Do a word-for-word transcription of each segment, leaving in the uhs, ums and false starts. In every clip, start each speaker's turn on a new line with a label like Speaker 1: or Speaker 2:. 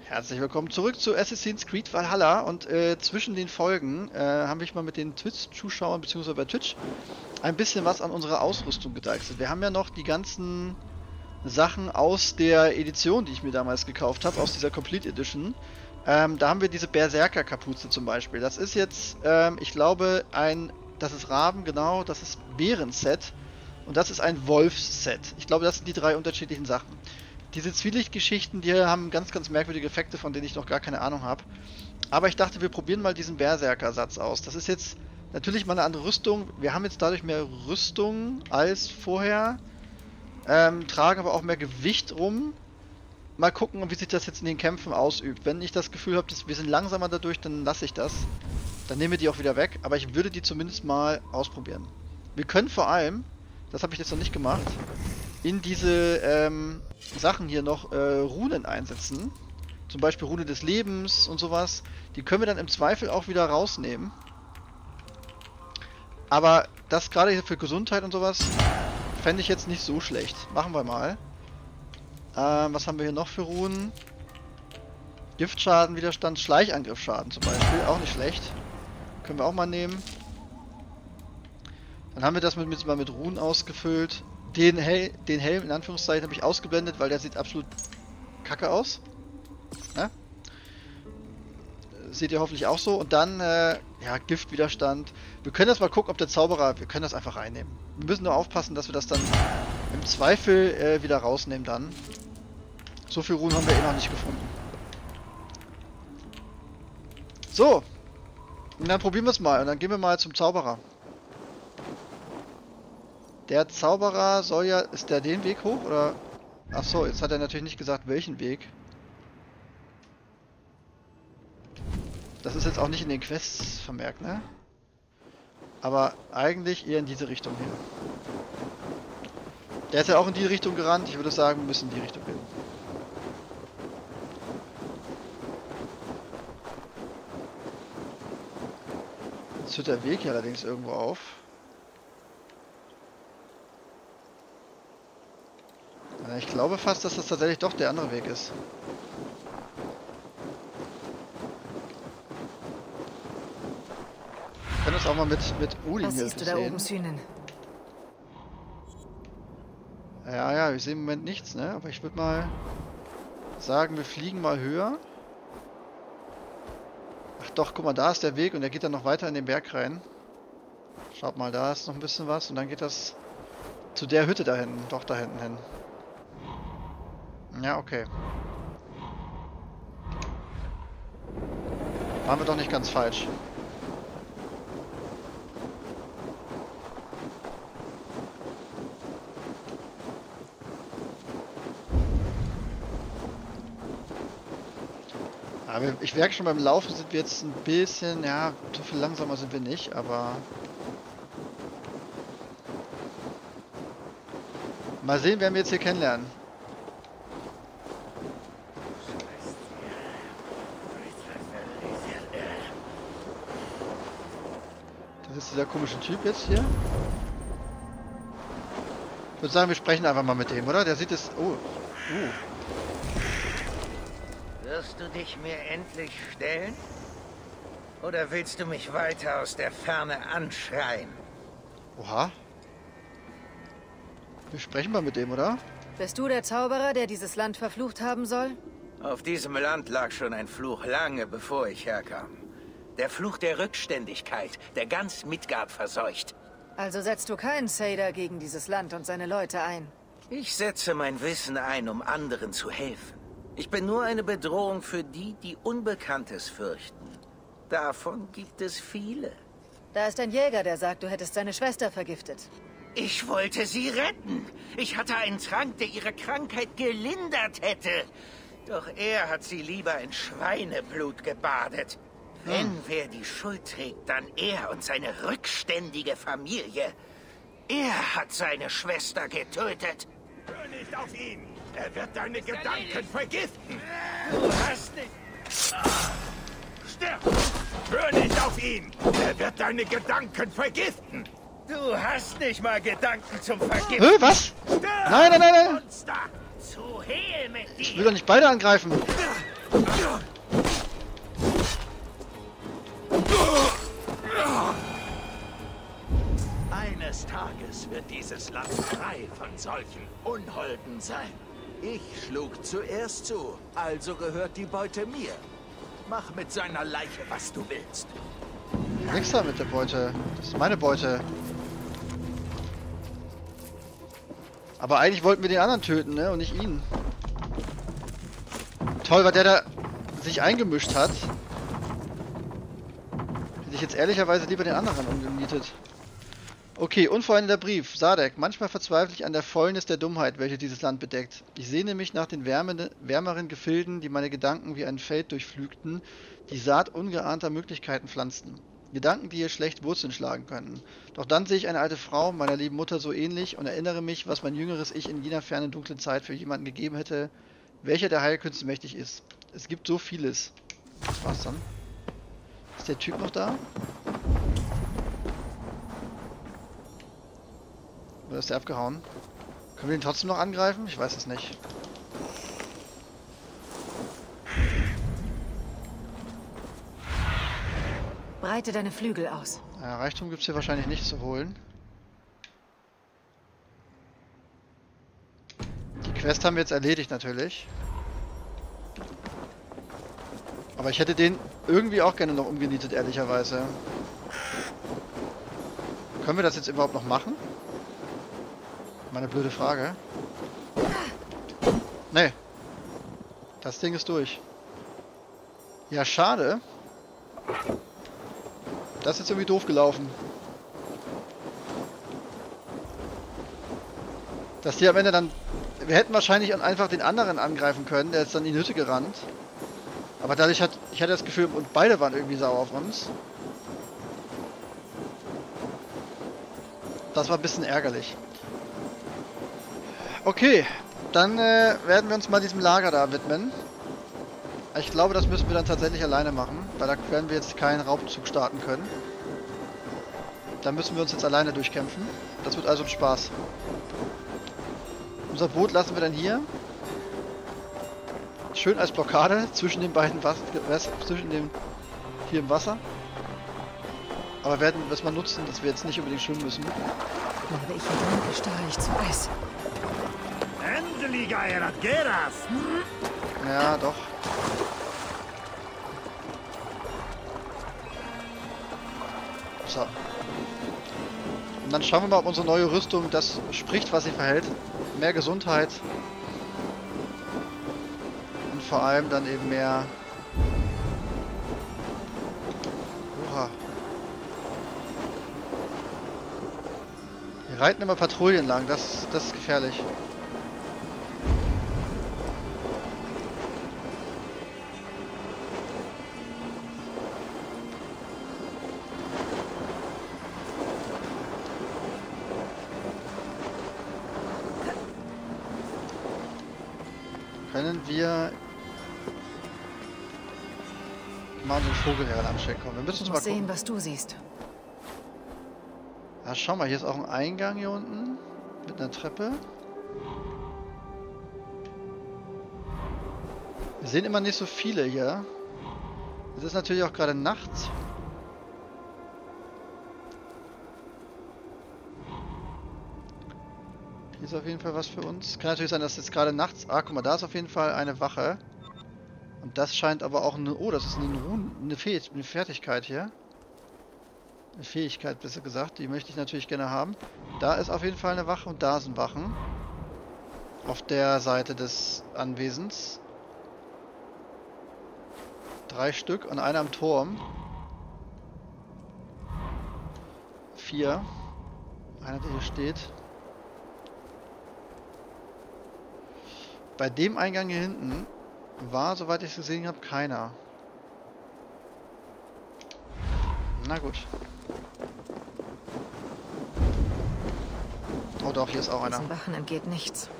Speaker 1: Herzlich willkommen zurück zu Assassin's Creed Valhalla und äh, zwischen den Folgen äh, haben wir mal mit den Twitch-Zuschauern bzw. bei Twitch ein bisschen was an unserer Ausrüstung gedeichselt. Wir haben ja noch die ganzen Sachen aus der Edition, die ich mir damals gekauft habe, aus dieser Complete Edition. Ähm, da haben wir diese Berserker-Kapuze zum Beispiel. Das ist jetzt, ähm, ich glaube, ein, das ist Raben, genau, das ist Bären-Set und das ist ein Wolfs-Set. Ich glaube, das sind die drei unterschiedlichen Sachen. Diese Zwielichtgeschichten, die haben ganz, ganz merkwürdige Effekte, von denen ich noch gar keine Ahnung habe. Aber ich dachte, wir probieren mal diesen Berserker-Satz aus. Das ist jetzt natürlich mal eine andere Rüstung. Wir haben jetzt dadurch mehr Rüstung als vorher. Ähm, tragen aber auch mehr Gewicht rum. Mal gucken, wie sich das jetzt in den Kämpfen ausübt. Wenn ich das Gefühl habe, dass wir sind langsamer dadurch, dann lasse ich das. Dann nehmen wir die auch wieder weg. Aber ich würde die zumindest mal ausprobieren. Wir können vor allem, das habe ich jetzt noch nicht gemacht, in diese ähm, Sachen hier noch äh, Runen einsetzen. Zum Beispiel Rune des Lebens und sowas. Die können wir dann im Zweifel auch wieder rausnehmen. Aber das gerade hier für Gesundheit und sowas fände ich jetzt nicht so schlecht. Machen wir mal. Ähm, was haben wir hier noch für Runen? Giftschaden, Widerstand, Schleichangriffsschaden zum Beispiel. Auch nicht schlecht. Können wir auch mal nehmen. Dann haben wir das mit, mit, mal mit Runen ausgefüllt. Den, Hel den Helm in Anführungszeichen habe ich ausgeblendet, weil der sieht absolut kacke aus. Ja? Seht ihr hoffentlich auch so. Und dann, äh, ja, Giftwiderstand. Wir können das mal gucken, ob der Zauberer, wir können das einfach reinnehmen. Wir müssen nur aufpassen, dass wir das dann im Zweifel äh, wieder rausnehmen dann. So viel Ruhen haben wir eh noch nicht gefunden. So. Und dann probieren wir es mal. Und dann gehen wir mal zum Zauberer. Der Zauberer soll ja... Ist der den Weg hoch, oder... Achso, jetzt hat er natürlich nicht gesagt, welchen Weg. Das ist jetzt auch nicht in den Quests vermerkt, ne? Aber eigentlich eher in diese Richtung hier. Der ist ja auch in die Richtung gerannt. Ich würde sagen, wir müssen in die Richtung gehen. Jetzt hört der Weg hier allerdings irgendwo auf. Ich glaube fast, dass das tatsächlich doch der andere Weg ist. Wir können uns auch mal mit, mit Odin
Speaker 2: Was siehst du da oben, Synen?
Speaker 1: Ja, ja, wir sehen im Moment nichts, ne? Aber ich würde mal sagen, wir fliegen mal höher. Ach doch, guck mal, da ist der Weg und der geht dann noch weiter in den Berg rein. Schaut mal, da ist noch ein bisschen was und dann geht das zu der Hütte da hinten, doch da hinten hin. Ja, okay. Waren wir doch nicht ganz falsch. Aber ich merke schon, beim Laufen sind wir jetzt ein bisschen, ja, so viel langsamer sind wir nicht, aber... Mal sehen, wer wir jetzt hier kennenlernen. Das ist dieser komische Typ jetzt hier. Ich würde sagen, wir sprechen einfach mal mit dem, oder? Der sieht es... Oh. Uh.
Speaker 3: Wirst du dich mir endlich stellen? Oder willst du mich weiter aus der Ferne anschreien?
Speaker 1: Oha. Wir sprechen mal mit dem, oder?
Speaker 2: Bist du der Zauberer, der dieses Land verflucht haben soll?
Speaker 3: Auf diesem Land lag schon ein Fluch lange bevor ich herkam. Der Fluch der Rückständigkeit, der ganz Midgard verseucht.
Speaker 2: Also setzt du keinen Seder gegen dieses Land und seine Leute ein?
Speaker 3: Ich setze mein Wissen ein, um anderen zu helfen. Ich bin nur eine Bedrohung für die, die Unbekanntes fürchten. Davon gibt es viele.
Speaker 2: Da ist ein Jäger, der sagt, du hättest seine Schwester vergiftet.
Speaker 3: Ich wollte sie retten. Ich hatte einen Trank, der ihre Krankheit gelindert hätte. Doch er hat sie lieber in Schweineblut gebadet. Wenn wer die Schuld trägt, dann er und seine rückständige Familie. Er hat seine Schwester getötet.
Speaker 4: Hör nicht auf ihn! Er wird deine Gedanken vergiften!
Speaker 3: Du hast nicht...
Speaker 4: Stirb! Hör nicht auf ihn! Er wird deine Gedanken vergiften!
Speaker 3: Du hast nicht mal Gedanken zum
Speaker 1: Hä,
Speaker 3: Vergiften.
Speaker 1: was?
Speaker 4: Stirb!
Speaker 1: Nein, nein, nein, nein!
Speaker 4: Monster!
Speaker 3: Zu Hehl mit
Speaker 1: Ich
Speaker 3: dir.
Speaker 1: will doch nicht beide angreifen.
Speaker 4: Eines Tages wird dieses Land frei von solchen Unholden sein. Ich schlug zuerst zu, also gehört die Beute mir. Mach mit seiner Leiche, was du willst.
Speaker 1: Nix da mit der Beute. Das ist meine Beute. Aber eigentlich wollten wir den anderen töten, ne? Und nicht ihn. Toll, weil der da sich eingemischt hat. Hätte ich jetzt ehrlicherweise lieber den anderen umgemietet. Okay, unvollendeter Brief. Sadek, manchmal verzweifle ich an der Fäulnis der Dummheit, welche dieses Land bedeckt. Ich sehne mich nach den wärmende, wärmeren Gefilden, die meine Gedanken wie ein Feld durchflügten, die Saat ungeahnter Möglichkeiten pflanzten. Gedanken, die hier schlecht Wurzeln schlagen könnten. Doch dann sehe ich eine alte Frau, meiner lieben Mutter so ähnlich, und erinnere mich, was mein jüngeres Ich in jener fernen dunklen Zeit für jemanden gegeben hätte, welcher der Heilkünste mächtig ist. Es gibt so vieles. Das war's dann. Ist der Typ noch da? Oder ist der abgehauen? Können wir ihn trotzdem noch angreifen? Ich weiß es nicht.
Speaker 2: Breite deine Flügel aus.
Speaker 1: Ja, Reichtum gibt es hier wahrscheinlich nicht zu holen. Die Quest haben wir jetzt erledigt natürlich. Aber ich hätte den irgendwie auch gerne noch umgenietet, ehrlicherweise. Können wir das jetzt überhaupt noch machen? Meine blöde Frage. Nee. Das Ding ist durch. Ja, schade. Das ist jetzt irgendwie doof gelaufen. Dass die am Ende dann... Wir hätten wahrscheinlich einfach den anderen angreifen können, der ist dann in die Hütte gerannt. Aber dadurch hat... Ich hatte das Gefühl, und beide waren irgendwie sauer auf uns. Das war ein bisschen ärgerlich. Okay, dann äh, werden wir uns mal diesem Lager da widmen. Ich glaube, das müssen wir dann tatsächlich alleine machen, weil da werden wir jetzt keinen Raubzug starten können. Da müssen wir uns jetzt alleine durchkämpfen. Das wird also ein Spaß. Unser Boot lassen wir dann hier. Schön als Blockade zwischen den beiden Wasser, zwischen dem hier im Wasser. Aber werden wir es mal nutzen, dass wir jetzt nicht unbedingt schwimmen müssen.
Speaker 2: Bleibe ich hier drin, erstarre ich zu Eis.
Speaker 1: Ja, doch. So. Und dann schauen wir mal, ob unsere neue Rüstung das spricht, was sie verhält. Mehr Gesundheit. Und vor allem dann eben mehr... Oha. Wir reiten immer Patrouillen lang, das, das ist gefährlich. Können wir mal unseren Vogel heranchecken kommen? Wir müssen uns mal
Speaker 2: sehen,
Speaker 1: gucken.
Speaker 2: was du siehst.
Speaker 1: Ja, schau mal, hier ist auch ein Eingang hier unten mit einer Treppe. Wir sehen immer nicht so viele hier. Es ist natürlich auch gerade Nacht. Hier ist auf jeden Fall was für uns. Kann natürlich sein, dass jetzt gerade nachts... Ah, guck mal, da ist auf jeden Fall eine Wache. Und das scheint aber auch eine... Oh, das ist eine, Run eine, Fäh eine Fertigkeit hier. Eine Fähigkeit, besser gesagt. Die möchte ich natürlich gerne haben. Da ist auf jeden Fall eine Wache und da sind Wachen. Auf der Seite des Anwesens. Drei Stück und einer am Turm. Vier. Einer, der hier steht. Bei dem Eingang hier hinten war, soweit ich es gesehen habe, keiner. Na gut. Oh doch, hier ist auch einer.
Speaker 2: Diesen Wachen entgeht nichts.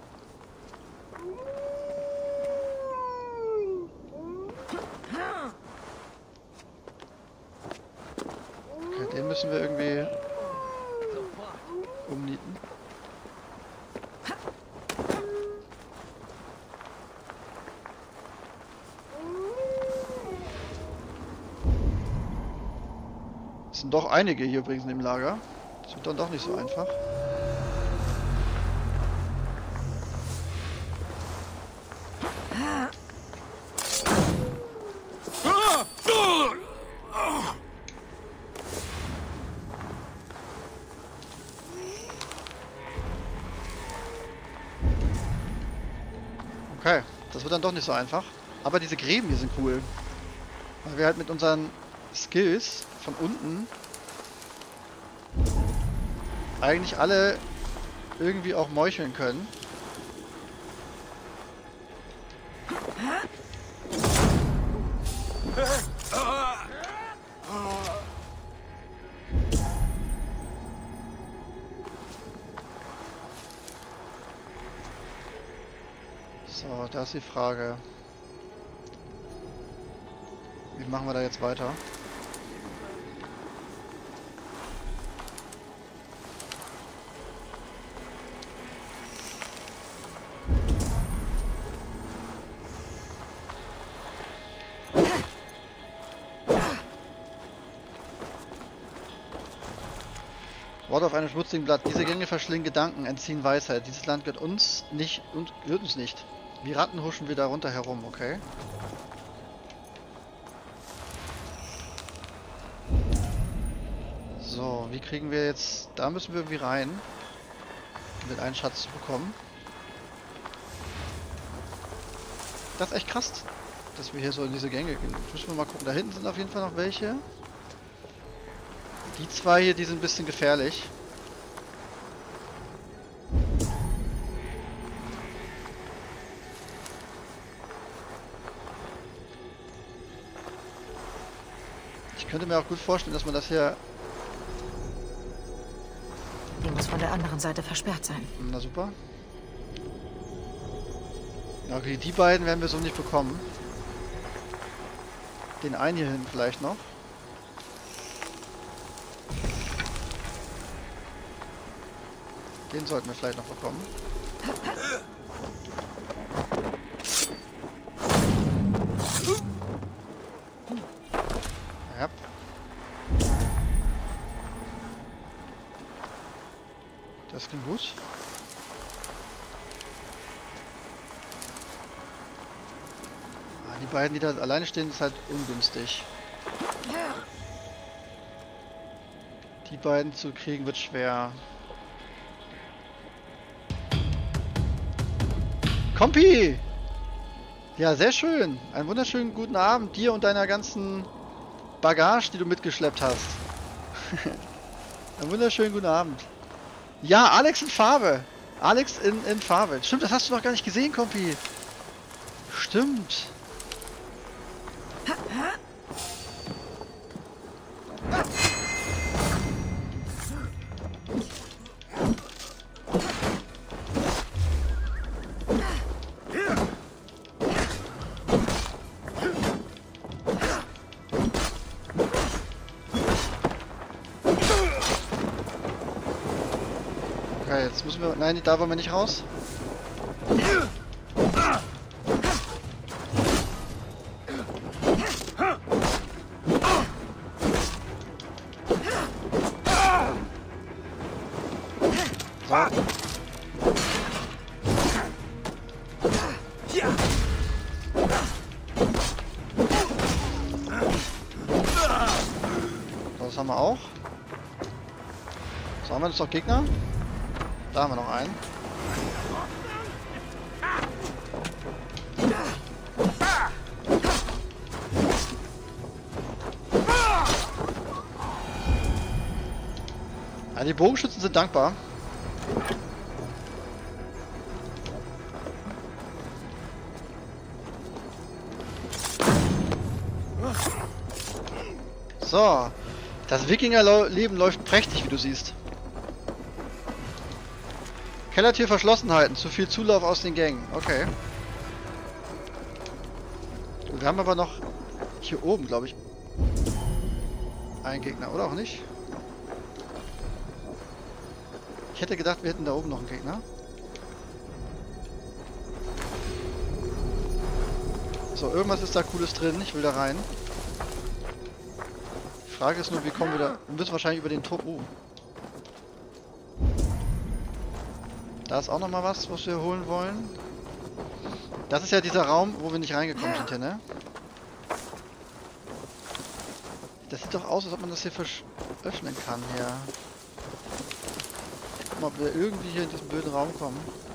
Speaker 1: Okay, den müssen wir irgendwie umnieten. Es sind doch einige hier übrigens im Lager. Das wird dann doch nicht so einfach. Okay, das wird dann doch nicht so einfach. Aber diese Gräben hier sind cool. Weil wir halt mit unseren Skills von unten eigentlich alle irgendwie auch meucheln können. So, da ist die Frage. Wie machen wir da jetzt weiter? Wort auf einem schmutzigen Blatt. Diese Gänge verschlingen Gedanken, entziehen Weisheit. Dieses Land gehört uns nicht und gehört uns nicht. Wie Ratten huschen wir darunter herum, okay? So, wie kriegen wir jetzt... Da müssen wir irgendwie rein, um den einen Schatz zu bekommen. Das ist echt krass, dass wir hier so in diese Gänge gehen. Müssen wir mal gucken. Da hinten sind auf jeden Fall noch welche. Die zwei hier, die sind ein bisschen gefährlich. Ich könnte mir auch gut vorstellen, dass man das hier...
Speaker 2: Die muss von der anderen Seite versperrt sein.
Speaker 1: Na super. Ja, okay, die beiden werden wir so nicht bekommen. Den einen hier hinten vielleicht noch. Den sollten wir vielleicht noch bekommen. Ja. Das klingt gut. Ah, die beiden, die da alleine stehen, ist halt ungünstig. Die beiden zu kriegen wird schwer. Kompi! Ja, sehr schön. Einen wunderschönen guten Abend dir und deiner ganzen Bagage, die du mitgeschleppt hast. Einen wunderschönen guten Abend. Ja, Alex in Farbe. Alex in, in Farbe. Stimmt, das hast du noch gar nicht gesehen, Kompi. Stimmt. Okay, jetzt müssen wir... Nein, da wollen wir nicht raus. So. Das haben wir auch. So, haben wir jetzt noch Gegner? Da haben wir noch einen. Ja, die Bogenschützen sind dankbar. So, das Wikingerleben läuft prächtig, wie du siehst. Kellertür verschlossen halten, zu viel Zulauf aus den Gängen. Okay. Wir haben aber noch hier oben, glaube ich, einen Gegner, oder auch nicht? Ich hätte gedacht, wir hätten da oben noch einen Gegner. So, irgendwas ist da Cooles drin. Ich will da rein. Frage ist nur, wie kommen wir da... Wir müssen wahrscheinlich über den Turm... Oh. Da ist auch nochmal was, was wir holen wollen. Das ist ja dieser Raum, wo wir nicht reingekommen sind hier, ne? Das sieht doch aus, als ob man das hier öffnen kann, hier. Guck mal, ob wir irgendwie hier in diesen blöden Raum kommen.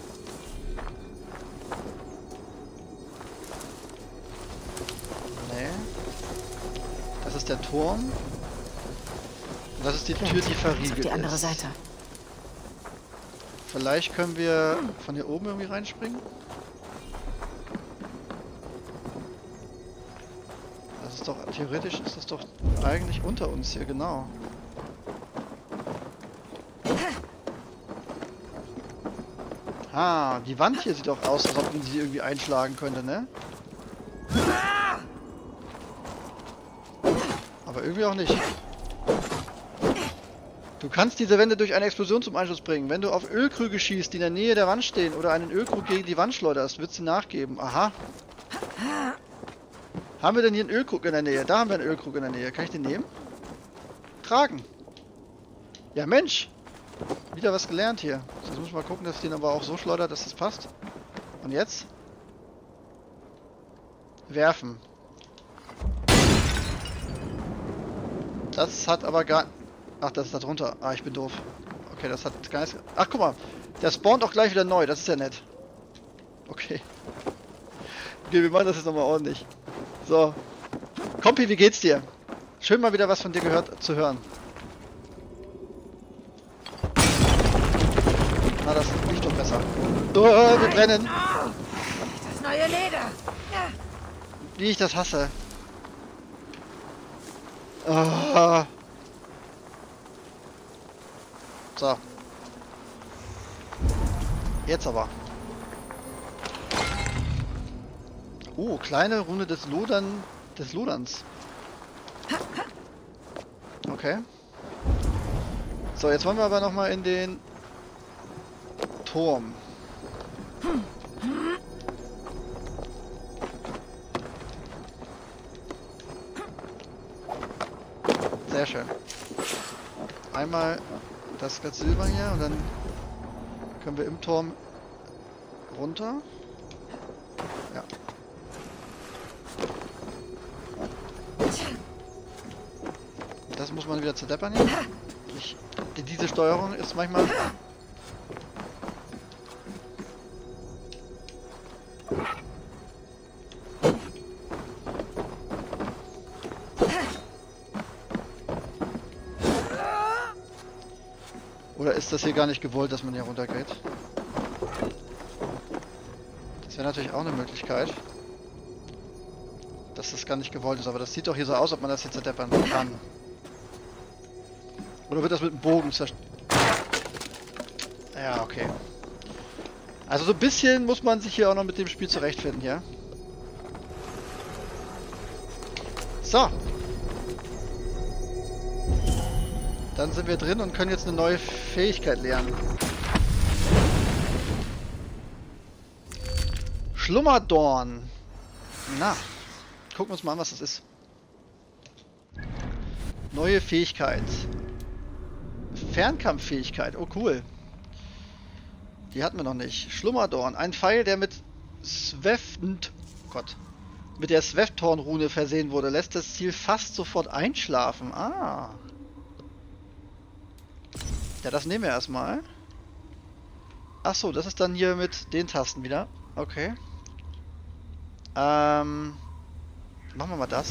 Speaker 1: Nee. Das ist der Turm. Und das ist die Tür, die verriegelt ist.
Speaker 2: Die andere Seite.
Speaker 1: Vielleicht können wir von hier oben irgendwie reinspringen. Das ist doch, theoretisch ist das doch eigentlich unter uns hier, genau. Ah, die Wand hier sieht doch aus, als ob man sie irgendwie einschlagen könnte, ne? Aber irgendwie auch nicht. Du kannst diese Wände durch eine Explosion zum Einschuss bringen. Wenn du auf Ölkrüge schießt, die in der Nähe der Wand stehen, oder einen Ölkrug gegen die Wand schleuderst, wird sie nachgeben. Aha. Haben wir denn hier einen Ölkrug in der Nähe? Da haben wir einen Ölkrug in der Nähe. Kann ich den nehmen? Tragen. Ja, Mensch. Wieder was gelernt hier. Jetzt muss ich mal gucken, dass ich den aber auch so schleudert, dass das passt. Und jetzt? Werfen. Das hat aber gar... Ach, das ist da drunter. Ah, ich bin doof. Okay, das hat gar nichts... Ach, guck mal. Der spawnt auch gleich wieder neu. Das ist ja nett. Okay. Okay, wir machen das jetzt nochmal ordentlich. So. Kompi, wie geht's dir? Schön mal wieder was von dir gehört zu hören. Na, das liegt doch besser. Oh, wir brennen.
Speaker 2: Das neue Leder.
Speaker 1: Wie ich das hasse. Oh. So. Jetzt aber. Oh, kleine Runde des Lodern, des Loderns. Okay. So, jetzt wollen wir aber nochmal in den Turm. Sehr schön. Einmal das ganze Silber hier und dann können wir im Turm runter. Ja. Das muss man wieder zerdeppern hier. Ich, diese Steuerung ist manchmal... Oder ist das hier gar nicht gewollt, dass man hier runtergeht? Das wäre natürlich auch eine Möglichkeit. Dass das gar nicht gewollt ist, aber das sieht doch hier so aus, ob man das jetzt zerdeppern kann. Oder wird das mit dem Bogen zerstört? Ja, okay. Also so ein bisschen muss man sich hier auch noch mit dem Spiel zurechtfinden, ja? So. Dann sind wir drin und können jetzt eine neue Fähigkeit lernen. Schlummerdorn. Na, gucken wir uns mal an, was das ist. Neue Fähigkeit. Fernkampffähigkeit. Oh, cool. Die hatten wir noch nicht. Schlummerdorn. Ein Pfeil, der mit Sweft... Gott. Mit der Sweftorn-Rune versehen wurde, lässt das Ziel fast sofort einschlafen. Ah. Ja, das nehmen wir erstmal. Ach so, das ist dann hier mit den Tasten wieder. Okay. Ähm. Machen wir mal das.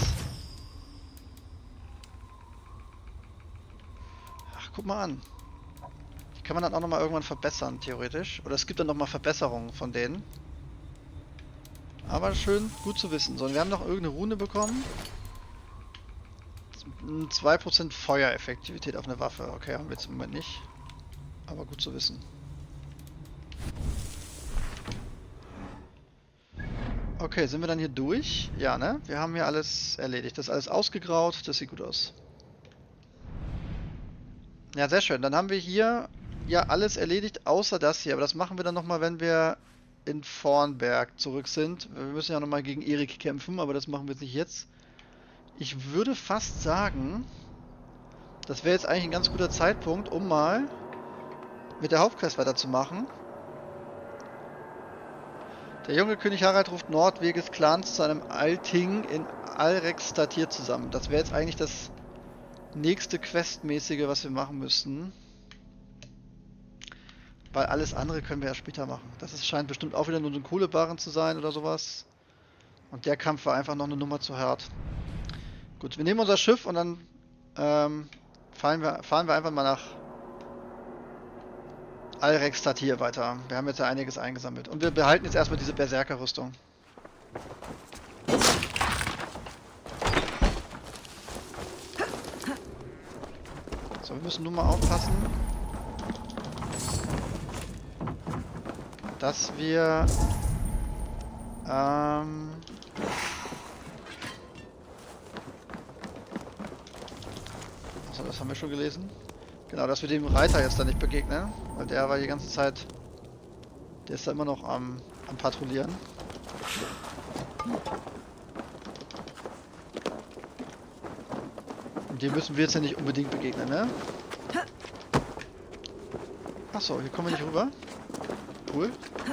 Speaker 1: Ach, guck mal an. Die kann man dann auch nochmal irgendwann verbessern, theoretisch. Oder es gibt dann nochmal Verbesserungen von denen. Aber schön, gut zu wissen. So, und wir haben noch irgendeine Rune bekommen. zwei Prozent Feuereffektivität auf eine Waffe. Okay, haben wir jetzt im Moment nicht. Aber gut zu wissen. Okay, sind wir dann hier durch? Ja, ne? Wir haben hier alles erledigt. Das ist alles ausgegraut. Das sieht gut aus. Ja, sehr schön. Dann haben wir hier ja alles erledigt, außer das hier. Aber das machen wir dann nochmal, wenn wir in Vornberg zurück sind. Wir müssen ja nochmal gegen Erik kämpfen, aber das machen wir jetzt nicht jetzt. Ich würde fast sagen, Das wäre jetzt eigentlich ein ganz guter Zeitpunkt, um mal mit der Hauptquest weiterzumachen. Der junge König Harald ruft Nordweges Clans zu einem Alting in Alrekstatir zusammen. Das wäre jetzt eigentlich das nächste Questmäßige, was wir machen müssten. Weil alles andere können wir ja später machen. Das ist, scheint bestimmt auch wieder nur so ein Kohlebarren zu sein oder sowas. Und der Kampf war einfach noch eine Nummer zu hart. Gut, wir nehmen unser Schiff und dann ähm, fahren, wir, fahren wir einfach mal nach Alrekstatir weiter. Wir haben jetzt ja einiges eingesammelt. Und wir behalten jetzt erstmal diese Berserker-Rüstung. So, wir müssen nur mal aufpassen, dass wir ähm, achso, das haben wir schon gelesen. Genau, dass wir dem Reiter jetzt da nicht begegnen, weil der war die ganze Zeit, der ist da immer noch am, am Patrouillieren. Und dem müssen wir jetzt ja nicht unbedingt begegnen, ne? Achso, hier kommen wir nicht rüber. Cool.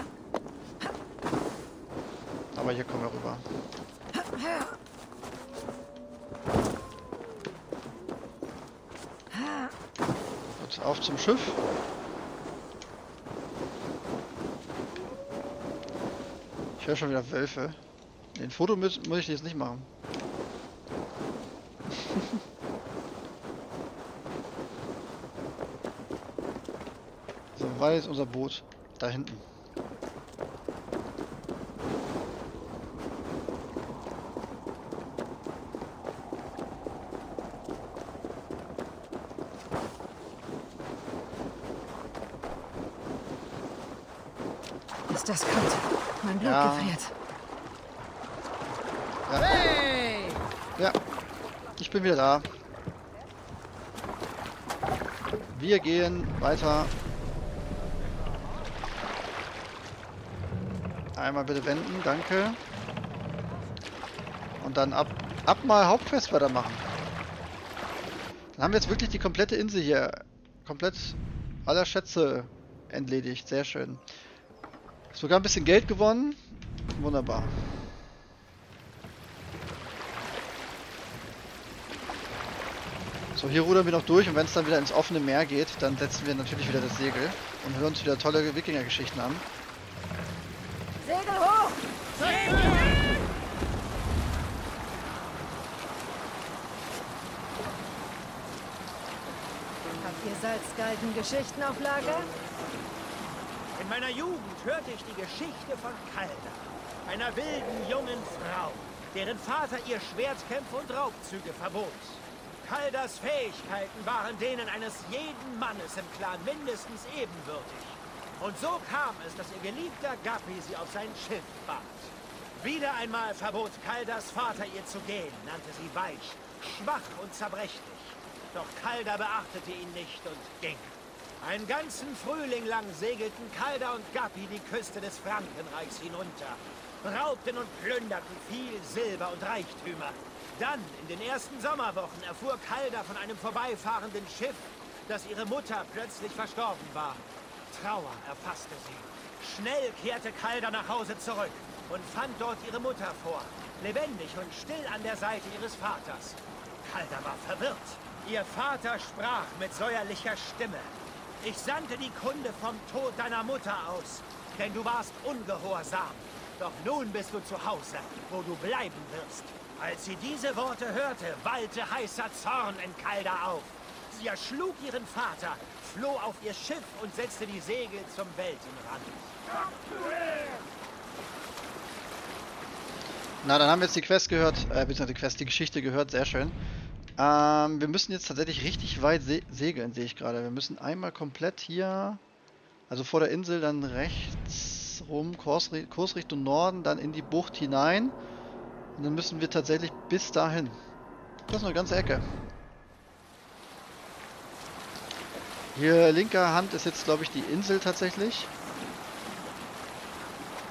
Speaker 1: Aber hier kommen wir rüber. Gut, auf zum Schiff. Ich höre schon wieder Wölfe. Den Foto muss, muss ich jetzt nicht machen. So, weil ist unser Boot da hinten.
Speaker 2: Ist das kalt? Mein Blut
Speaker 1: Ja.
Speaker 2: gefriert.
Speaker 1: Ja.
Speaker 2: Hey!
Speaker 1: Ja, ich bin wieder da. Wir gehen weiter. Einmal bitte wenden, danke. Und dann ab, ab mal Hauptquest weitermachen. Dann haben wir jetzt wirklich die komplette Insel hier. Komplett aller Schätze entledigt. Sehr schön. Sogar ein bisschen Geld gewonnen. Wunderbar. So, hier rudern wir noch durch und wenn es dann wieder ins offene Meer geht, dann setzen wir natürlich wieder das Segel und hören uns wieder tolle Wikinger-Geschichten an.
Speaker 2: Segel hoch! Habt ihr Salzgalgen-Geschichten auf Lager?
Speaker 3: In meiner Jugend hörte ich die Geschichte von Calda, einer wilden jungen Frau, deren Vater ihr Schwertkämpfe und Raubzüge verbot. Caldas Fähigkeiten waren denen eines jeden Mannes im Clan mindestens ebenbürtig. Und so kam es, dass ihr geliebter Gappi sie auf sein Schiff bat. Wieder einmal verbot Caldas Vater ihr zu gehen, nannte sie weich, schwach und zerbrechlich. Doch Calda beachtete ihn nicht und ging. Einen ganzen Frühling lang segelten Calda und Gappi die Küste des Frankenreichs hinunter, raubten und plünderten viel Silber und Reichtümer. Dann, in den ersten Sommerwochen, erfuhr Calda von einem vorbeifahrenden Schiff, dass ihre Mutter plötzlich verstorben war. Trauer erfasste sie. Schnell kehrte Calda nach Hause zurück und fand dort ihre Mutter vor, lebendig und still an der Seite ihres Vaters. Calda war verwirrt. Ihr Vater sprach mit säuerlicher Stimme. Ich sandte die Kunde vom Tod deiner Mutter aus, denn du warst ungehorsam. Doch nun bist du zu Hause, wo du bleiben wirst. Als sie diese Worte hörte, wallte heißer Zorn in Calda auf. Sie erschlug ihren Vater, floh auf ihr Schiff und setzte die Segel zum Weltenrand.
Speaker 1: Na, dann haben wir jetzt die Quest gehört, äh, beziehungsweise die Quest, die Geschichte gehört, sehr schön. Ähm, wir müssen jetzt tatsächlich richtig weit se segeln, sehe ich gerade. Wir müssen einmal komplett hier, also vor der Insel, dann rechts rum, Kurs, Kurs Richtung Norden, dann in die Bucht hinein. Und dann müssen wir tatsächlich bis dahin. Das ist eine ganze Ecke. Hier linker Hand ist jetzt, glaube ich, die Insel tatsächlich.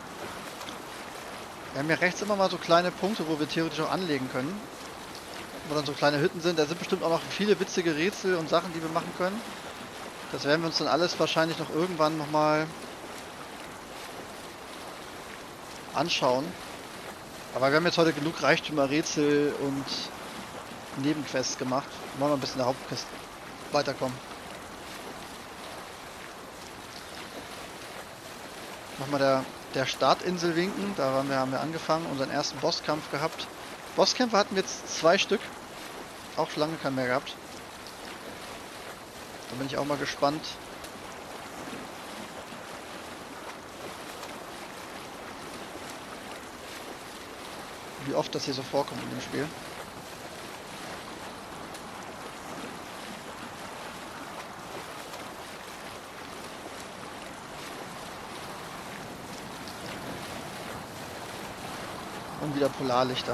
Speaker 1: Wir haben ja rechts immer mal so kleine Punkte, wo wir theoretisch auch anlegen können. wo dann so kleine Hütten sind. Da sind bestimmt auch noch viele witzige Rätsel und Sachen, die wir machen können. Das werden wir uns dann alles wahrscheinlich noch irgendwann nochmal anschauen. Aber wir haben jetzt heute genug Reichtümer, Rätsel und Nebenquests gemacht. Wollen wir ein bisschen in der Hauptquest weiterkommen. Nochmal der, der Startinsel winken. Da waren wir, haben wir angefangen, unseren ersten Bosskampf gehabt. Bosskämpfe hatten wir jetzt zwei Stück. Auch schon lange keinen mehr gehabt. Da bin ich auch mal gespannt. Wie oft das hier so vorkommt in dem Spiel. Und wieder Polarlichter.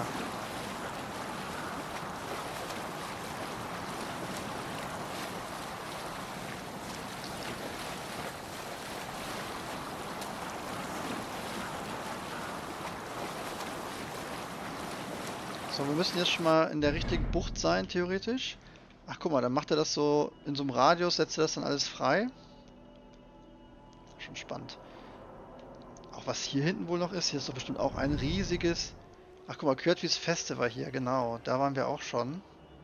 Speaker 1: So, wir müssen jetzt schon mal in der richtigen Bucht sein, theoretisch. Ach, guck mal, dann macht er das so in so einem Radius, setzt er das dann alles frei. Schon spannend. Auch was hier hinten wohl noch ist, hier ist doch bestimmt auch ein riesiges... Ach, guck mal, Kürtwis Festival hier, genau. Da waren wir auch schon.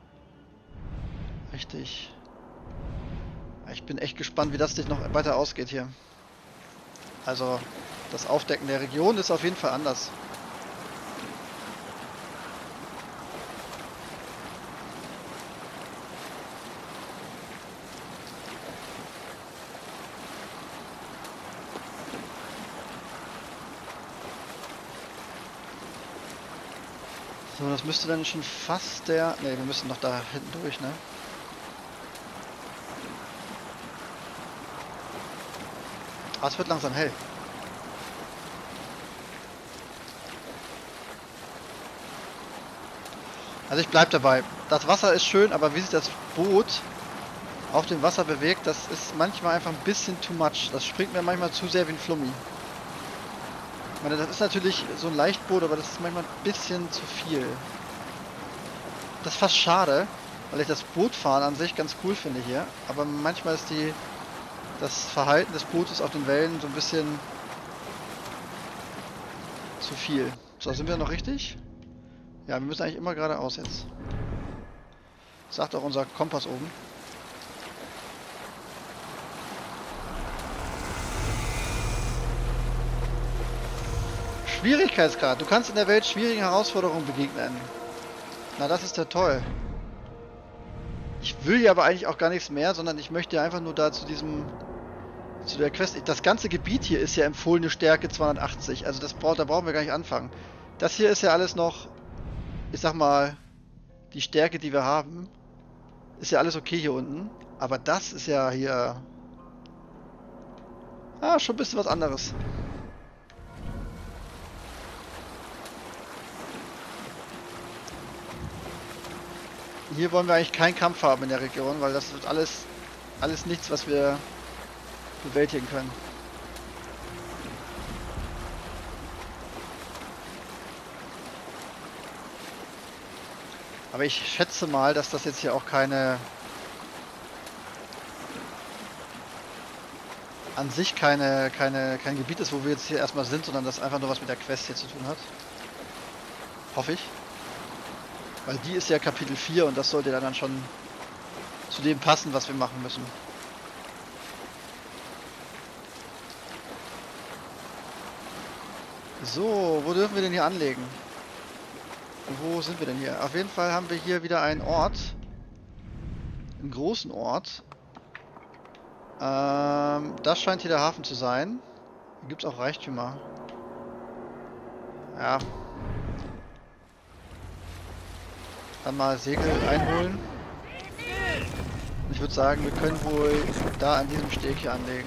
Speaker 1: Richtig. Ich bin echt gespannt, wie das sich noch weiter ausgeht hier. Also, das Aufdecken der Region ist auf jeden Fall anders. So, das müsste dann schon fast der... Ne, wir müssen noch da hinten durch, ne? Ah, es wird langsam hell. Also ich bleib dabei. Das Wasser ist schön, aber wie sich das Boot auf dem Wasser bewegt, das ist manchmal einfach ein bisschen too much. Das springt mir manchmal zu sehr wie ein Flummi. Ich meine, das ist natürlich so ein Leichtboot, aber das ist manchmal ein bisschen zu viel. Das ist fast schade, weil ich das Bootfahren an sich ganz cool finde hier. Aber manchmal ist die das Verhalten des Bootes auf den Wellen so ein bisschen zu viel. So, sind wir noch richtig? Ja, wir müssen eigentlich immer geradeaus jetzt. Sagt auch unser Kompass oben. Schwierigkeitsgrad. Du kannst in der Welt schwierigen Herausforderungen begegnen. Na, das ist ja toll. Ich will ja aber eigentlich auch gar nichts mehr, sondern ich möchte einfach nur da zu diesem... zu der Quest... Das ganze Gebiet hier ist ja empfohlene Stärke zweihundertachtzig. Also das braucht, da brauchen wir gar nicht anfangen. Das hier ist ja alles noch... Ich sag mal... Die Stärke, die wir haben... Ist ja alles okay hier unten. Aber das ist ja hier... Ah, schon ein bisschen was anderes. Hier wollen wir eigentlich keinen Kampf haben in der Region, weil das wird alles, alles nichts, was wir bewältigen können. Aber ich schätze mal, dass das jetzt hier auch keine... an sich keine, keine, kein Gebiet ist, wo wir jetzt hier erstmal sind, sondern das einfach nur was mit der Quest hier zu tun hat. Hoffe ich. Weil die ist ja Kapitel vier und das sollte dann schon zu dem passen, was wir machen müssen. So, wo dürfen wir denn hier anlegen? Wo sind wir denn hier? Auf jeden Fall haben wir hier wieder einen Ort. Einen großen Ort. Ähm, das scheint hier der Hafen zu sein. Hier gibt es auch Reichtümer. Ja. Dann mal Segel einholen. Ich würde sagen, wir können wohl da an diesem Steg hier anlegen.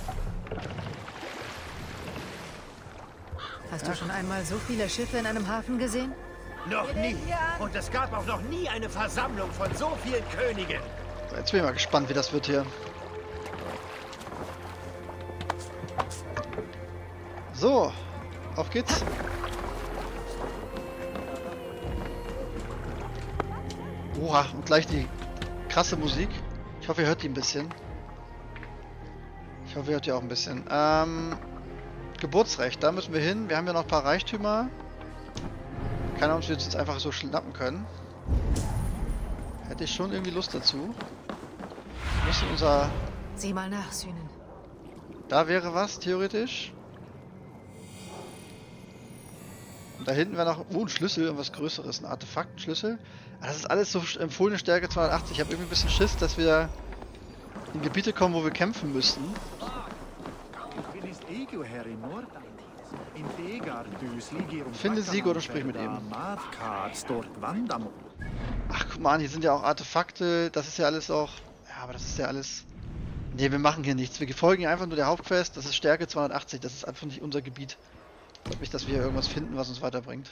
Speaker 2: Hast du schon einmal so viele Schiffe in einem Hafen gesehen?
Speaker 3: Noch nie. Und es gab auch noch nie eine Versammlung von so vielen Königen.
Speaker 1: So, jetzt bin ich mal gespannt, wie das wird hier. So, auf geht's. Oha, und gleich die krasse Musik. Ich hoffe, ihr hört die ein bisschen. Ich hoffe, ihr hört die auch ein bisschen. Ähm, Geburtsrecht, da müssen wir hin. Wir haben ja noch ein paar Reichtümer. Keine Ahnung, ob wir uns jetzt einfach so schnappen können. Hätte ich schon irgendwie Lust dazu. Wir müssen unser...
Speaker 2: Sieh mal nach, Sühnen.
Speaker 1: Da wäre was, theoretisch. Und da hinten wäre noch... Oh, ein Schlüssel und was Größeres. Ein Artefaktschlüssel. Das ist alles so empfohlene Stärke zweihundertachtzig. Ich habe irgendwie ein bisschen Schiss, dass wir in Gebiete kommen, wo wir kämpfen müssen. Finde Sigurd und sprich mit ihm. Ach, guck mal an, hier sind ja auch Artefakte. Das ist ja alles auch... Ja, aber das ist ja alles... Ne, wir machen hier nichts. Wir folgen einfach nur der Hauptquest. Das ist Stärke zweihundertachtzig. Das ist einfach nicht unser Gebiet. Ich glaube nicht, dass wir hier irgendwas finden, was uns weiterbringt.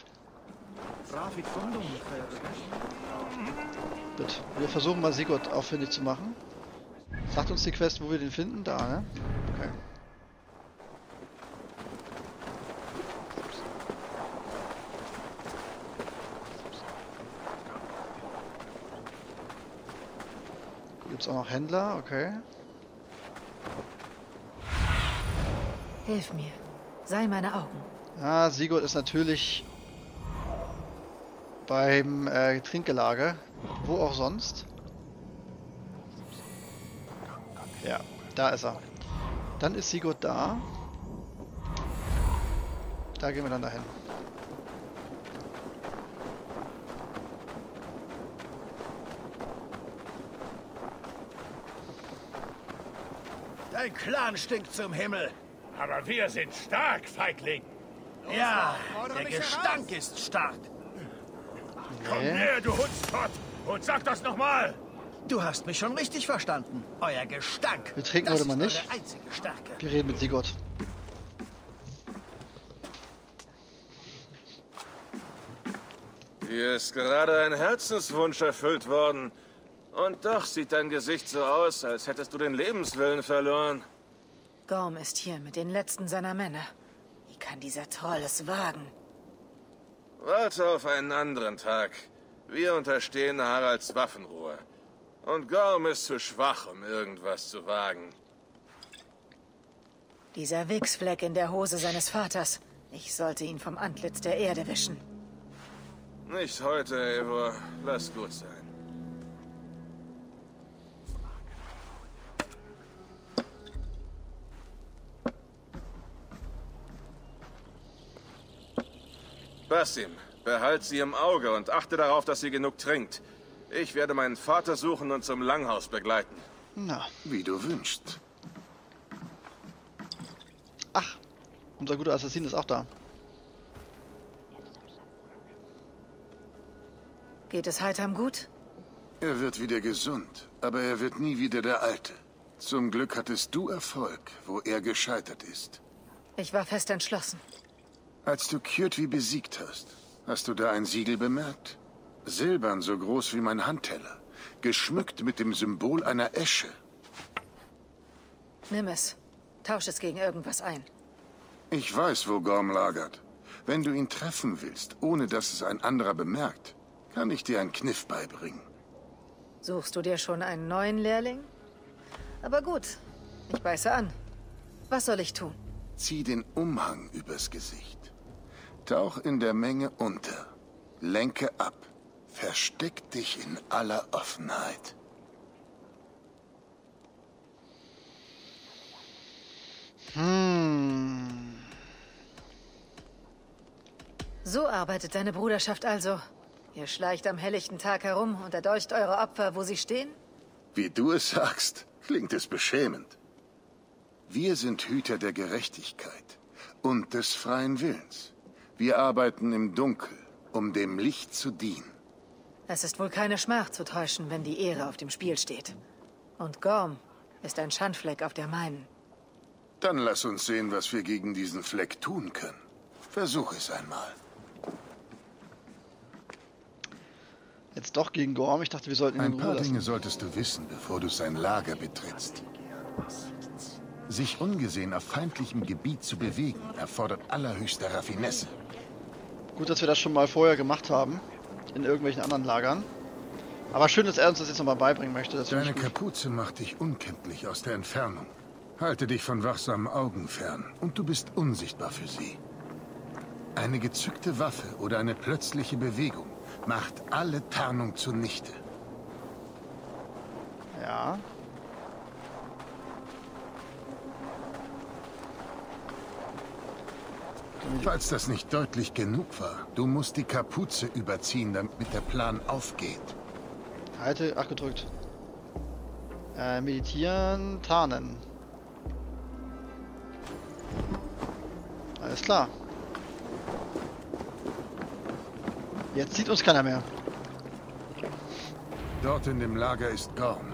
Speaker 1: Gut, wir versuchen mal Sigurd auffindig zu machen. Sagt uns die Quest, wo wir den finden? Da, ne? Okay. Gibt's auch noch Händler? Okay.
Speaker 2: Hilf mir. Sei meine Augen.
Speaker 1: Ja, Sigurd ist natürlich beim äh, Trinkgelage. Wo auch sonst. Ja, da ist er. Dann ist Sigurd da. Da gehen wir dann dahin.
Speaker 3: Dein Clan stinkt zum Himmel.
Speaker 5: Aber wir sind stark, Feigling.
Speaker 3: Ja, der Gestank ist stark.
Speaker 5: Komm her, du Hundspott, und sag das nochmal.
Speaker 3: Du hast mich schon richtig verstanden. Euer Gestank.
Speaker 1: Wir trinken
Speaker 3: das
Speaker 1: heute mal
Speaker 3: ist
Speaker 1: nicht.
Speaker 3: eure einzige Stärke.
Speaker 1: Wir reden mit Sigurd.
Speaker 6: Hier ist gerade ein Herzenswunsch erfüllt worden. Und doch sieht dein Gesicht so aus, als hättest du den Lebenswillen verloren.
Speaker 2: Gorm ist hier mit den letzten seiner Männer. Wie kann dieser Troll es wagen?
Speaker 6: Warte auf einen anderen Tag. Wir unterstehen Haralds Waffenruhe. Und Gorm ist zu schwach, um irgendwas zu wagen.
Speaker 2: Dieser Wichsfleck in der Hose seines Vaters. Ich sollte ihn vom Antlitz der Erde wischen.
Speaker 6: Nicht heute, Eivor. Lass gut sein. Basim, behalt sie im Auge und achte darauf, dass sie genug trinkt. Ich werde meinen Vater suchen und zum Langhaus begleiten.
Speaker 1: Na.
Speaker 7: Wie du wünschst.
Speaker 1: Ach, unser guter Assassin ist auch da.
Speaker 2: Geht es Heitam gut?
Speaker 7: Er wird wieder gesund, aber er wird nie wieder der Alte. Zum Glück hattest du Erfolg, wo er gescheitert ist.
Speaker 2: Ich war fest entschlossen.
Speaker 7: Als du Kjotvi besiegt hast, hast du da ein Siegel bemerkt? Silbern so groß wie mein Handteller, geschmückt mit dem Symbol einer Esche.
Speaker 2: Nimm es. Tausch es gegen irgendwas ein.
Speaker 7: Ich weiß, wo Gorm lagert. Wenn du ihn treffen willst, ohne dass es ein anderer bemerkt, kann ich dir einen Kniff beibringen.
Speaker 2: Suchst du dir schon einen neuen Lehrling? Aber gut, ich beiße an. Was soll ich tun?
Speaker 7: Zieh den Umhang übers Gesicht. Tauch in der Menge unter. Lenke ab. Versteck dich in aller Offenheit.
Speaker 1: Hm.
Speaker 2: So arbeitet deine Bruderschaft also. Ihr schleicht am helllichten Tag herum und erdolcht eure Opfer, wo sie stehen?
Speaker 7: Wie du es sagst, klingt es beschämend. Wir sind Hüter der Gerechtigkeit und des freien Willens. Wir arbeiten im Dunkel, um dem Licht zu dienen.
Speaker 2: Es ist wohl keine Schmach zu täuschen, wenn die Ehre auf dem Spiel steht. Und Gorm ist ein Schandfleck auf der meinen.
Speaker 7: Dann lass uns sehen, was wir gegen diesen Fleck tun können. Versuch es einmal.
Speaker 1: Jetzt doch gegen Gorm. Ich dachte, wir sollten ihn in
Speaker 7: Ein
Speaker 1: Ruhe
Speaker 7: paar
Speaker 1: lassen.
Speaker 7: Dinge solltest du wissen, bevor du sein Lager betrittst. Sich ungesehen auf feindlichem Gebiet zu bewegen, erfordert allerhöchste Raffinesse.
Speaker 1: Gut, dass wir das schon mal vorher gemacht haben. In irgendwelchen anderen Lagern. Aber schön, dass er uns das jetzt nochmal beibringen möchte. Das
Speaker 7: Deine Kapuze macht dich unkenntlich aus der Entfernung. Halte dich von wachsamen Augen fern und du bist unsichtbar für sie. Eine gezückte Waffe oder eine plötzliche Bewegung macht alle Tarnung zunichte.
Speaker 1: Ja.
Speaker 7: Falls das nicht deutlich genug war, du musst die Kapuze überziehen, damit der Plan aufgeht.
Speaker 1: Halte, ach gedrückt. Äh, meditieren, tarnen. Alles klar. Jetzt sieht uns keiner mehr.
Speaker 7: Dort in dem Lager ist Gorm.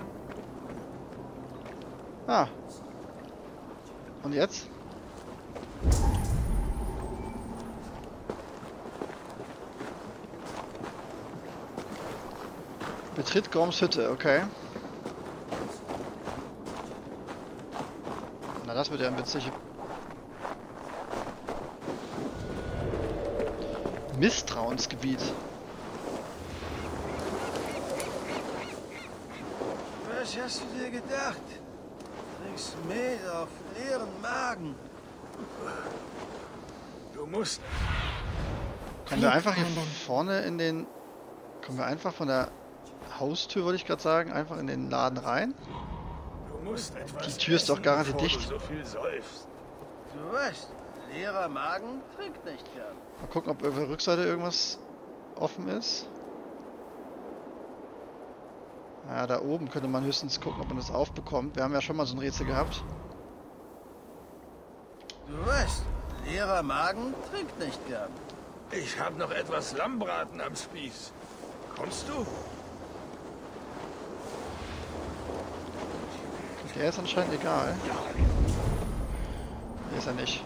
Speaker 1: Ah. Und jetzt? Betritt Gorms Hütte, okay. Na, das wird ja ein witzig. Misstrauensgebiet.
Speaker 8: Was hast du dir gedacht? Trinkst Mehl auf leeren Magen.
Speaker 5: Du musst...
Speaker 1: Kommen wir einfach hier vorne in den... Kommen wir einfach von der Haustür, wollte ich gerade sagen, einfach in den Laden rein?
Speaker 5: Du musst etwas
Speaker 1: Die Tür ist doch
Speaker 5: essen,
Speaker 1: garantiert
Speaker 5: bevor
Speaker 1: dicht.
Speaker 5: Du so viel säufst.
Speaker 8: Du weißt, leerer Magen trinkt nicht gern.
Speaker 1: Mal gucken, ob auf der Rückseite irgendwas offen ist. Ja, da oben könnte man höchstens gucken, ob man das aufbekommt. Wir haben ja schon mal so ein Rätsel gehabt.
Speaker 8: Du weißt, leerer Magen trinkt nicht gern.
Speaker 5: Ich habe noch etwas Lammbraten am Spieß. Kommst du?
Speaker 1: Der ist anscheinend egal. Nee, ist er nicht.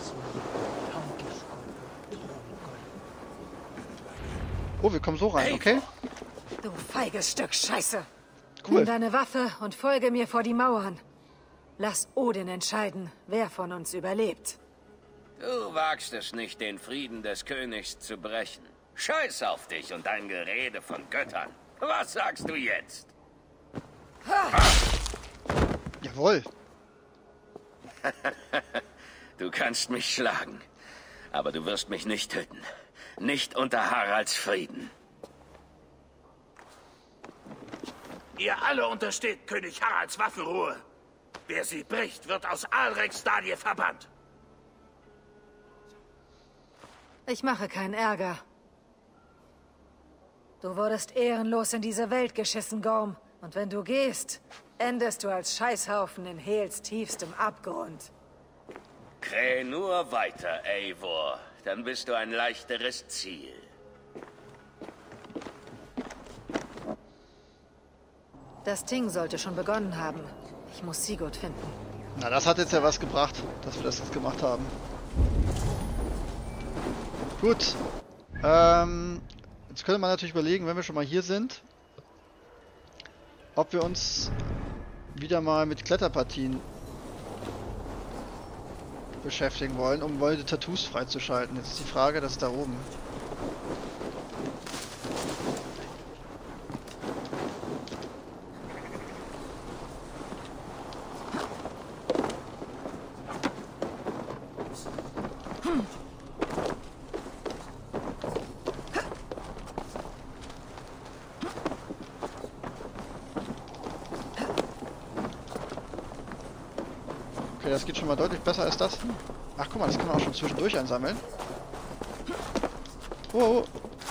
Speaker 1: Oh, wir kommen so rein, okay?
Speaker 2: Du feiges Stück Scheiße.
Speaker 1: Cool.
Speaker 2: Nimm deine Waffe und folge mir vor die Mauern. Lass Odin entscheiden, wer von uns überlebt.
Speaker 9: Du wagst es nicht, den Frieden des Königs zu brechen. Scheiß auf dich und dein Gerede von Göttern. Was sagst du jetzt?
Speaker 2: Ha!
Speaker 1: Jawohl.
Speaker 9: Du kannst mich schlagen, aber du wirst mich nicht töten. Nicht unter Haralds Frieden.
Speaker 3: Ihr alle untersteht König Haralds Waffenruhe. Wer sie bricht, wird aus Alrekstadie verbannt.
Speaker 2: Ich mache keinen Ärger. Du wurdest ehrenlos in diese Welt geschissen, Gorm. Und wenn du gehst, endest du als Scheißhaufen in Hels tiefstem Abgrund.
Speaker 9: Kräh nur weiter, Eivor. Dann bist du ein leichteres Ziel.
Speaker 2: Das Ding sollte schon begonnen haben. Ich muss Sigurd finden.
Speaker 1: Na, das hat jetzt ja was gebracht, dass wir das jetzt gemacht haben. Gut. Ähm, jetzt könnte man natürlich überlegen, wenn wir schon mal hier sind, ob wir uns wieder mal mit Kletterpartien beschäftigen wollen, um wollte Tattoos freizuschalten. Jetzt ist die Frage, das ist da oben. Okay, das geht schon mal deutlich besser als das. Ach, guck mal, das kann man auch schon zwischendurch einsammeln. Oh.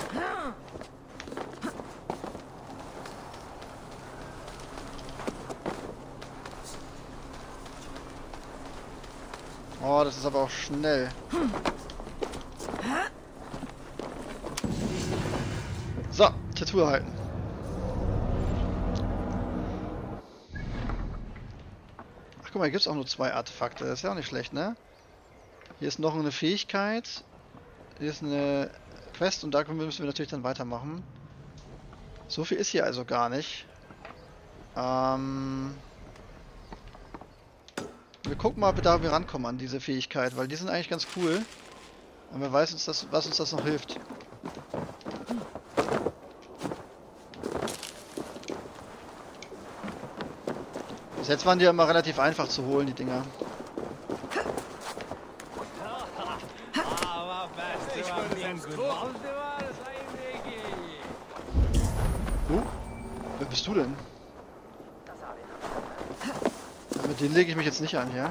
Speaker 1: Oh, das ist aber auch schnell. So, Tattoo erhalten. Ach, guck mal, hier gibt es auch nur zwei Artefakte. Das ist ja auch nicht schlecht, ne? Hier ist noch eine Fähigkeit. Hier ist eine Quest und da müssen wir natürlich dann weitermachen. So viel ist hier also gar nicht. Ähm... Wir gucken mal, ob wir da wir rankommen an diese Fähigkeit, weil die sind eigentlich ganz cool. Und wer weiß, uns das, was uns das noch hilft. Bis jetzt waren die ja immer relativ einfach zu holen, die Dinger. Uh, wer bist du denn? Ja, mit denen lege ich mich jetzt nicht an, ja?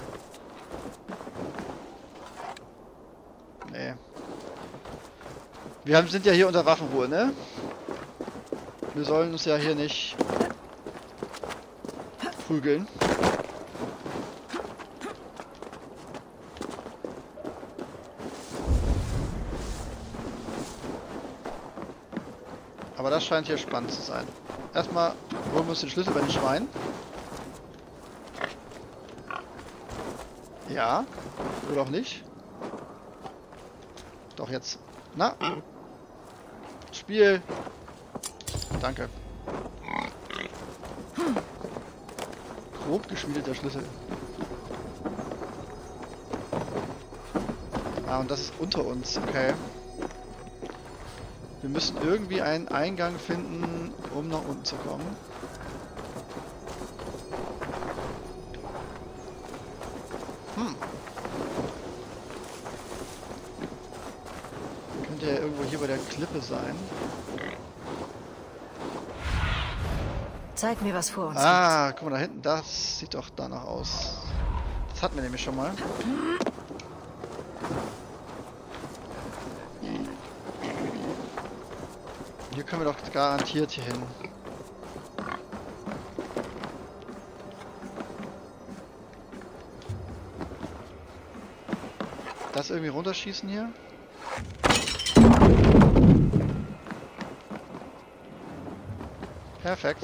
Speaker 1: Nee. Wir haben, sind ja hier unter Waffenruhe, ne? Wir sollen uns ja hier nicht prügeln. Aber das scheint hier spannend zu sein. Erstmal holen wir uns den Schlüssel bei den Schweinen. Ja. Oder auch nicht. Doch jetzt. Na. Spiel. Danke. Grob geschmiedeter Schlüssel. Ah, und das ist unter uns. Okay. Wir müssen irgendwie einen Eingang finden, um nach unten zu kommen. Hm. Könnte ja irgendwo hier bei der Klippe sein.
Speaker 2: Zeig mir, was vor uns
Speaker 1: Ah,
Speaker 2: liegt.
Speaker 1: guck mal da hinten. Das sieht doch danach aus. Das hatten wir nämlich schon mal. Hier können wir doch garantiert hier hin. Das irgendwie runterschießen hier? Perfekt.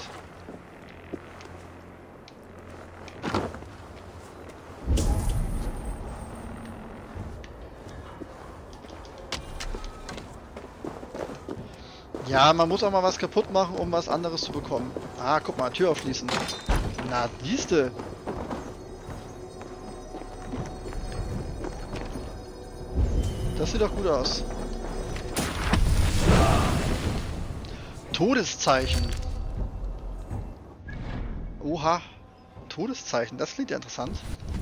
Speaker 1: Ja, man muss auch mal was kaputt machen, um was anderes zu bekommen. Ah, guck mal, Tür aufschließen. Na, siehste. Das sieht doch gut aus. Todeszeichen. Oha. Todeszeichen, das klingt ja interessant.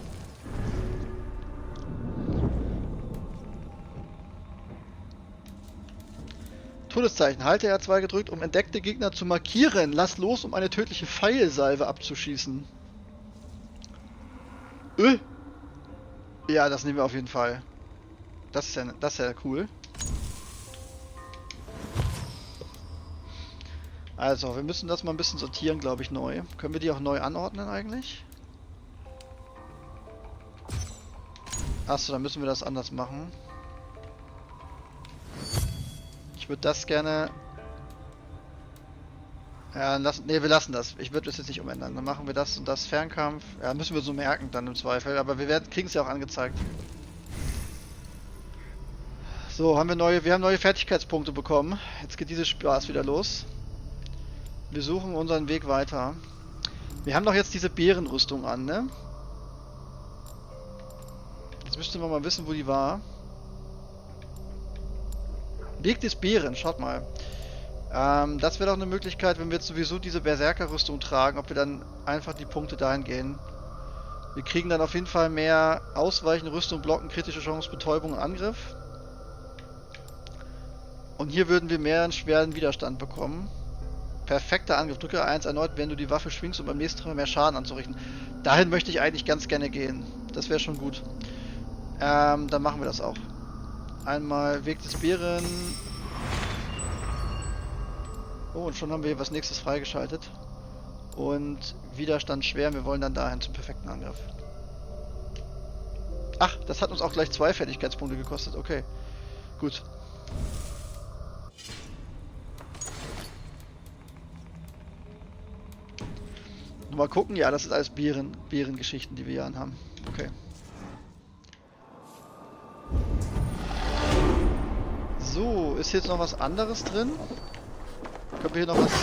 Speaker 1: Todeszeichen. Halte R zwei gedrückt, um entdeckte Gegner zu markieren. Lass los, um eine tödliche Pfeilsalve abzuschießen. Öh. Ja, das nehmen wir auf jeden Fall. Das ist ja, das ist ja cool. Also, wir müssen das mal ein bisschen sortieren, glaube ich, neu. Können wir die auch neu anordnen eigentlich? Achso, dann müssen wir das anders machen. Ich würde das gerne... Ja, lassen, nee, wir lassen das. Ich würde das jetzt nicht umändern. Dann machen wir das und das Fernkampf. Ja, müssen wir so merken dann im Zweifel. Aber wir werden kriegen es ja auch angezeigt. So, haben wir neue, wir haben neue Fertigkeitspunkte bekommen. Jetzt geht dieses Spaß wieder los. Wir suchen unseren Weg weiter. Wir haben doch jetzt diese Bärenrüstung an, ne? Jetzt müssten wir mal wissen, wo die war. Weg des Bären, schaut mal. Ähm, das wäre doch eine Möglichkeit, wenn wir jetzt sowieso diese Berserker-Rüstung tragen, ob wir dann einfach die Punkte dahin gehen. Wir kriegen dann auf jeden Fall mehr Ausweichen, Rüstung, Blocken, kritische Chance, Betäubung und Angriff. Und hier würden wir mehr einen schweren Widerstand bekommen. Perfekter Angriff. Drücke eins erneut, wenn du die Waffe schwingst, um beim nächsten Treffer mehr Schaden anzurichten. Dahin möchte ich eigentlich ganz gerne gehen. Das wäre schon gut. Ähm, dann machen wir das auch. Einmal Weg des Bären. Oh, und schon haben wir hier was nächstes freigeschaltet. Und Widerstand schwer. Wir wollen dann dahin zum perfekten Angriff. Ach, das hat uns auch gleich zwei Fertigkeitspunkte gekostet. Okay, gut. Mal gucken. Ja, das ist alles Bären, Bärengeschichten, die wir hier anhaben. Okay. So, ist jetzt noch was anderes drin? Können wir hier noch was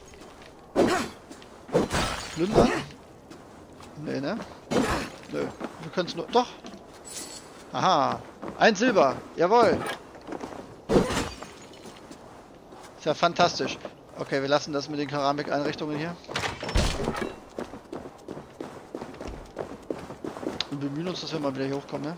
Speaker 1: plündern? Nee, ne? Nö. Wir können es nur... Doch! Aha! Ein Silber! Jawohl! Ist ja fantastisch. Okay, wir lassen das mit den Keramikeinrichtungen hier. Wir bemühen uns, dass wir mal wieder hier hochkommen, ne?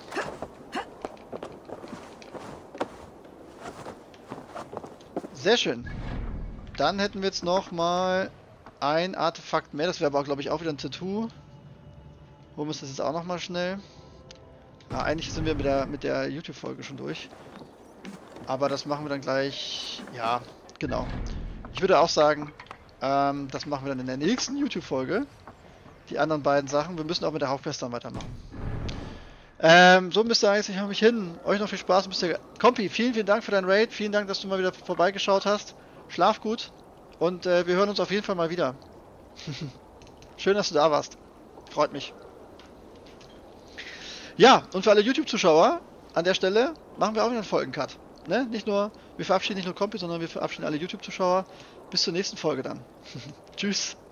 Speaker 1: Sehr schön. Dann hätten wir jetzt noch mal ein Artefakt mehr. Das wäre aber, glaube ich, auch wieder ein Tattoo. Holen wir uns das jetzt auch noch mal schnell. Ah, eigentlich sind wir mit der, mit der YouTube-Folge schon durch. Aber das machen wir dann gleich... Ja, genau. Ich würde auch sagen, ähm, das machen wir dann in der nächsten YouTube-Folge. Die anderen beiden Sachen. Wir müssen auch mit der Hauptquest dann weitermachen. Ähm, so müsst ihr eigentlich mich hin. Euch noch viel Spaß. Mister Kompi, vielen, vielen Dank für dein Raid. Vielen Dank, dass du mal wieder vorbeigeschaut hast. Schlaf gut. Und äh, wir hören uns auf jeden Fall mal wieder. Schön, dass du da warst. Freut mich. Ja, und für alle YouTube-Zuschauer an der Stelle machen wir auch wieder einen Folgencut. Ne? Nicht nur, wir verabschieden nicht nur Kompi, sondern wir verabschieden alle YouTube-Zuschauer. Bis zur nächsten Folge dann. Tschüss.